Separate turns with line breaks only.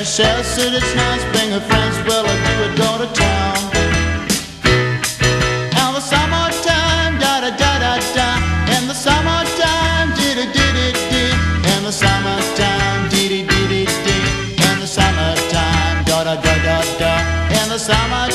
says that it's nice, bring her friends, well I do it, go to town. And the summertime, da-da-da-da-da. In the summertime, dee-dee-dee-dee-dee. In the summertime, dee-dee-dee-dee-dee. In the summertime, da-da-da-da-da. In the summer